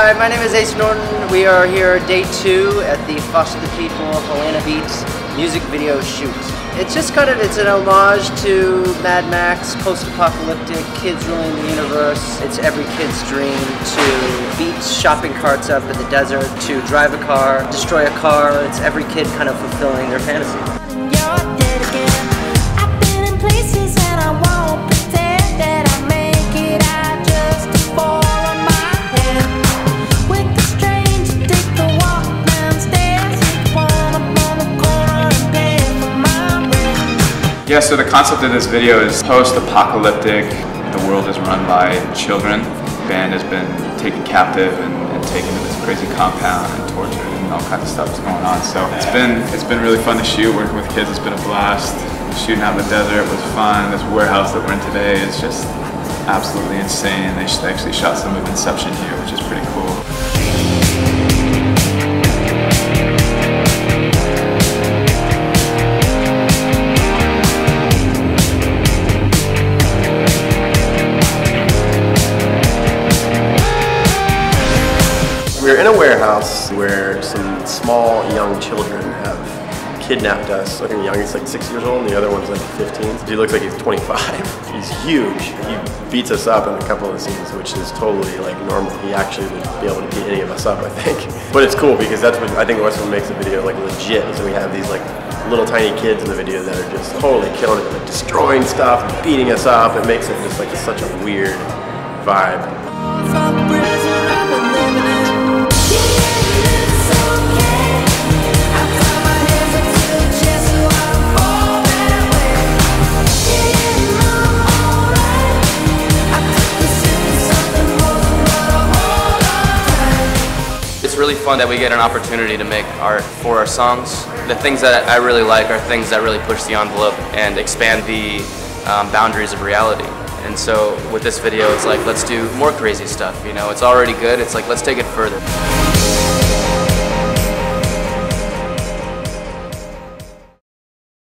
Hi, my name is Ace Norton. We are here day 2 at the Foster the People Helena Beats music video shoot. It's just it's an homage to Mad Max, post-apocalyptic, kids ruling the universe. It's every kid's dream to beat shopping carts up in the desert, to drive a car, destroy a car. It's every kid kind of fulfilling their fantasy. Yeah, so the concept of this video is post-apocalyptic. The world is run by children. The band has been taken captive and taken to this crazy compound and tortured, and all kinds of stuff is going on. So it's been really fun to shoot. Working with kids, it's been a blast. Shooting out in the desert was fun. This warehouse that we're in today is just absolutely insane. They actually shot some of Inception here, which is pretty cool. We're in a warehouse where some small young children have kidnapped us. Looking young, he's like 6 years old, and the other one's like 15. He looks like he's 25. He's huge. He beats us up in a couple of the scenes, which is totally like normal. He actually would be able to beat any of us up, I think. But it's cool because that's what I think what makes the video like legit. So we have these like little tiny kids in the video that are just totally killing it, like destroying stuff and beating us up. It makes it just like such a weird vibe. It's really fun that we get an opportunity to make art for our songs. The things that I really like are things that really push the envelope and expand the boundaries of reality. And so with this video, it's like, let's do more crazy stuff, you know? It's already good, it's like, let's take it further.